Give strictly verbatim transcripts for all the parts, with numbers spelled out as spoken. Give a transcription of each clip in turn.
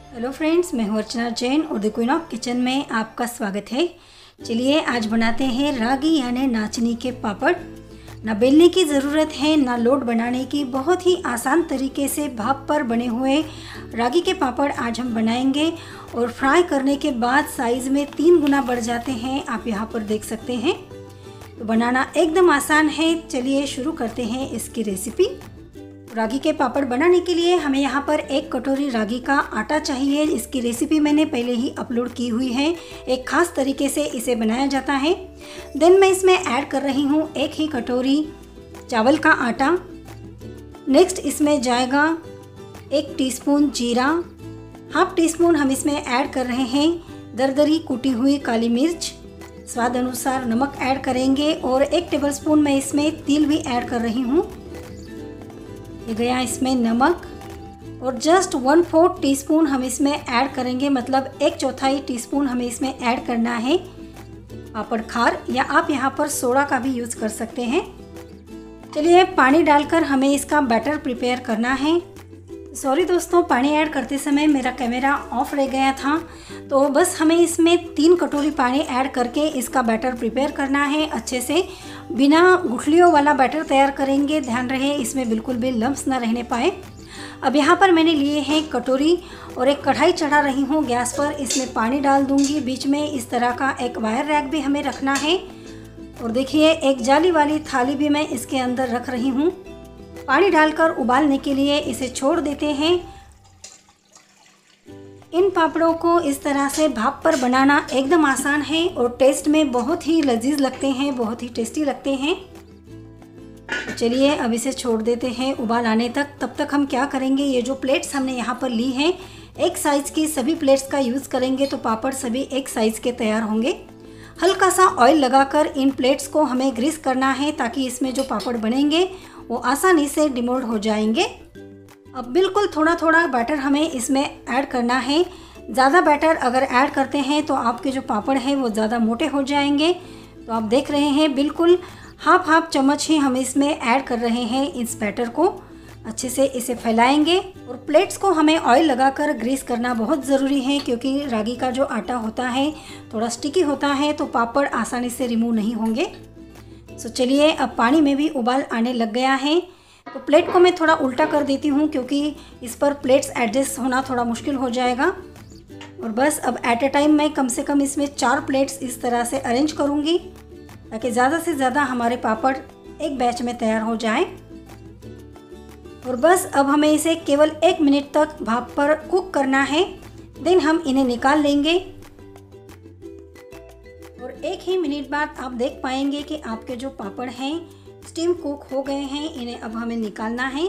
Hello friends, मैं हूँ अर्चना जैन और द क्वीन ऑफ किचन में आपका स्वागत है। चलिए आज बनाते हैं रागी यानी नाचनी के पापड़। ना बेलने की ज़रूरत है ना लोड बनाने की, बहुत ही आसान तरीके से भाप पर बने हुए रागी के पापड़ आज हम बनाएंगे और फ्राई करने के बाद साइज़ में तीन गुना बढ़ जाते हैं, आप यहाँ पर देख सकते हैं। तो बनाना एकदम आसान है। चलिए शुरू करते हैं इसकी रेसिपी। रागी के पापड़ बनाने के लिए हमें यहाँ पर एक कटोरी रागी का आटा चाहिए। इसकी रेसिपी मैंने पहले ही अपलोड की हुई है, एक खास तरीके से इसे बनाया जाता है। देन मैं इसमें ऐड कर रही हूँ एक ही कटोरी चावल का आटा। नेक्स्ट इसमें जाएगा एक टीस्पून जीरा, हाफ टी स्पून हम इसमें ऐड कर रहे हैं दरदरी कुटी हुई काली मिर्च, स्वाद अनुसार नमक ऐड करेंगे और एक टेबलस्पून मैं इसमें तिल भी ऐड कर रही हूँ। ये गया इसमें नमक और जस्ट वन फोर्थ टीस्पून हम इसमें ऐड करेंगे, मतलब एक चौथाई टीस्पून हमें इसमें ऐड करना है पापड़ खार, या आप यहाँ पर सोडा का भी यूज़ कर सकते हैं। चलिए पानी डालकर हमें इसका बैटर प्रिपेयर करना है। सॉरी दोस्तों, पानी ऐड करते समय मेरा कैमरा ऑफ रह गया था, तो बस हमें इसमें तीन कटोरी पानी ऐड करके इसका बैटर प्रिपेयर करना है। अच्छे से बिना गुठलियों वाला बैटर तैयार करेंगे, ध्यान रहे इसमें बिल्कुल भी लम्स ना रहने पाए। अब यहाँ पर मैंने लिए हैं कटोरी और एक कढ़ाई चढ़ा रही हूँ गैस पर। इसमें पानी डाल दूँगी, बीच में इस तरह का एक वायर रैक भी हमें रखना है। और देखिए एक जाली वाली थाली भी मैं इसके अंदर रख रही हूँ। पानी डालकर उबालने के लिए इसे छोड़ देते हैं। इन पापड़ों को इस तरह से भाप पर बनाना एकदम आसान है और टेस्ट में बहुत ही लजीज लगते हैं, बहुत ही टेस्टी लगते हैं। तो चलिए अब इसे छोड़ देते हैं उबाल आने तक। तब तक हम क्या करेंगे, ये जो प्लेट्स हमने यहाँ पर ली हैं, एक साइज़ की सभी प्लेट्स का यूज़ करेंगे तो पापड़ सभी एक साइज़ के तैयार होंगे। हल्का सा ऑयल लगाकर इन प्लेट्स को हमें ग्रीस करना है ताकि इसमें जो पापड़ बनेंगे वो आसानी से डिमोल्ड हो जाएंगे। अब बिल्कुल थोड़ा थोड़ा बैटर हमें इसमें ऐड करना है। ज़्यादा बैटर अगर ऐड करते हैं तो आपके जो पापड़ हैं वो ज़्यादा मोटे हो जाएंगे। तो आप देख रहे हैं बिल्कुल हाफ हाफ चम्मच ही हम इसमें ऐड कर रहे हैं। इस बैटर को अच्छे से इसे फैलाएंगे और प्लेट्स को हमें ऑयल लगाकर ग्रीस करना बहुत ज़रूरी है, क्योंकि रागी का जो आटा होता है थोड़ा स्टिकी होता है, तो पापड़ आसानी से रिमूव नहीं होंगे। सो चलिए अब पानी में भी उबाल आने लग गया है, तो प्लेट को मैं थोड़ा उल्टा कर देती हूँ क्योंकि इस पर प्लेट्स एडजस्ट होना थोड़ा मुश्किल हो जाएगा। और बस अब एट ए टाइम मैं कम से कम इसमें चार प्लेट्स इस तरह से अरेंज करूँगी ताकि ज़्यादा से ज़्यादा हमारे पापड़ एक बैच में तैयार हो जाए। और बस अब हमें इसे केवल एक मिनट तक भाप पर कुक करना है, देन हम इन्हें निकाल लेंगे। और एक ही मिनट बाद आप देख पाएंगे कि आपके जो पापड़ हैं स्टीम कुक हो गए हैं। इन्हें अब हमें निकालना है।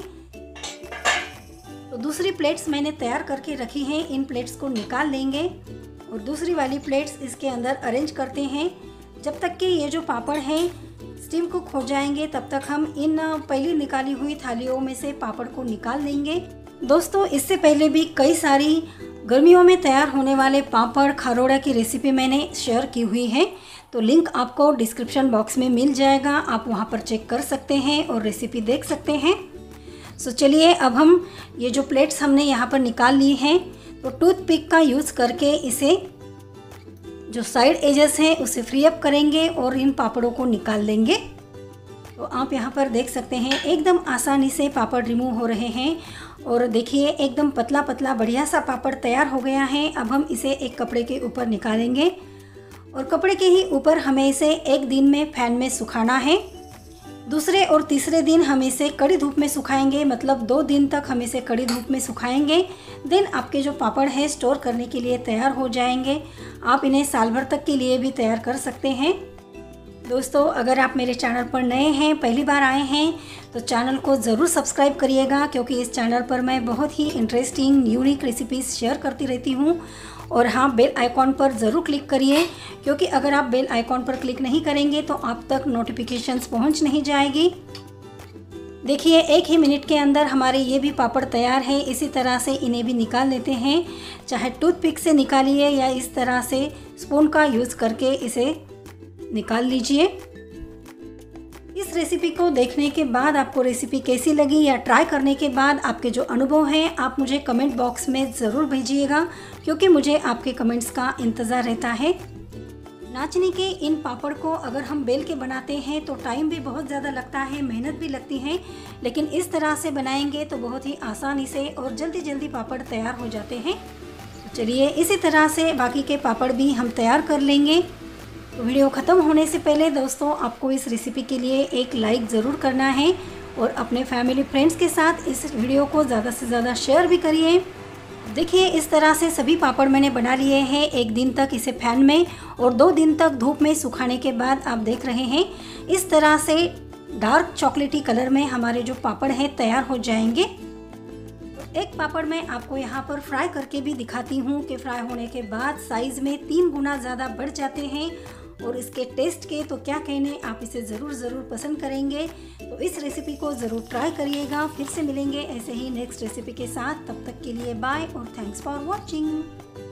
तो दूसरी प्लेट्स मैंने तैयार करके रखी हैं, इन प्लेट्स को निकाल लेंगे और दूसरी वाली प्लेट्स इसके अंदर अरेंज करते हैं। जब तक कि ये जो पापड़ हैं स्टीम कुक हो जाएंगे तब तक हम इन पहले निकाली हुई थालियों में से पापड़ को निकाल लेंगे। दोस्तों इससे पहले भी कई सारी गर्मियों में तैयार होने वाले पापड़ खारोड़ा की रेसिपी मैंने शेयर की हुई है, तो लिंक आपको डिस्क्रिप्शन बॉक्स में मिल जाएगा, आप वहां पर चेक कर सकते हैं और रेसिपी देख सकते हैं। सो चलिए अब हम ये जो प्लेट्स हमने यहाँ पर निकाल ली हैं, तो टूथपिक का यूज़ करके इसे जो साइड एजेस हैं उसे फ्री अप करेंगे और इन पापड़ों को निकाल लेंगे। तो आप यहाँ पर देख सकते हैं एकदम आसानी से पापड़ रिमूव हो रहे हैं। और देखिए एकदम पतला पतला बढ़िया सा पापड़ तैयार हो गया है। अब हम इसे एक कपड़े के ऊपर निकालेंगे और कपड़े के ही ऊपर हमें इसे एक दिन में फैन में सुखाना है। दूसरे और तीसरे दिन हम इसे कड़ी धूप में सुखाएंगे, मतलब दो दिन तक हम इसे कड़ी धूप में सुखाएंगे। देन आपके जो पापड़ हैं स्टोर करने के लिए तैयार हो जाएंगे। आप इन्हें साल भर तक के लिए भी तैयार कर सकते हैं। दोस्तों अगर आप मेरे चैनल पर नए हैं, पहली बार आए हैं, तो चैनल को ज़रूर सब्सक्राइब करिएगा, क्योंकि इस चैनल पर मैं बहुत ही इंटरेस्टिंग यूनिक रेसिपीज़ शेयर करती रहती हूँ। और हाँ, बेल आइकॉन पर ज़रूर क्लिक करिए, क्योंकि अगर आप बेल आइकॉन पर क्लिक नहीं करेंगे तो आप तक नोटिफिकेशंस पहुँच नहीं जाएगी। देखिए एक ही मिनट के अंदर हमारे ये भी पापड़ तैयार है। इसी तरह से इन्हें भी निकाल लेते हैं, चाहे टूथपिक से निकालिए या इस तरह से स्पून का यूज़ करके इसे निकाल लीजिए। इस रेसिपी को देखने के बाद आपको रेसिपी कैसी लगी या ट्राई करने के बाद आपके जो अनुभव हैं आप मुझे कमेंट बॉक्स में ज़रूर भेजिएगा, क्योंकि मुझे आपके कमेंट्स का इंतज़ार रहता है। नाचनी के इन पापड़ को अगर हम बेल के बनाते हैं तो टाइम भी बहुत ज़्यादा लगता है, मेहनत भी लगती है, लेकिन इस तरह से बनाएंगे तो बहुत ही आसानी से और जल्दी जल्दी पापड़ तैयार हो जाते हैं। तो चलिए इसी तरह से बाकी के पापड़ भी हम तैयार कर लेंगे। तो वीडियो ख़त्म होने से पहले दोस्तों आपको इस रेसिपी के लिए एक लाइक ज़रूर करना है और अपने फैमिली फ्रेंड्स के साथ इस वीडियो को ज़्यादा से ज़्यादा शेयर भी करिए। देखिए इस तरह से सभी पापड़ मैंने बना लिए हैं। एक दिन तक इसे फैन में और दो दिन तक धूप में सुखाने के बाद आप देख रहे हैं इस तरह से डार्क चॉकलेटी कलर में हमारे जो पापड़ हैं तैयार हो जाएंगे। एक पापड़ मैं आपको यहाँ पर फ्राई करके भी दिखाती हूँ कि फ्राई होने के बाद साइज़ में तीन गुना ज़्यादा बढ़ जाते हैं और इसके टेस्ट के तो क्या कहने, आप इसे ज़रूर ज़रूर पसंद करेंगे। तो इस रेसिपी को ज़रूर ट्राई करिएगा। फिर से मिलेंगे ऐसे ही नेक्स्ट रेसिपी के साथ, तब तक के लिए बाय और थैंक्स फॉर वॉचिंग।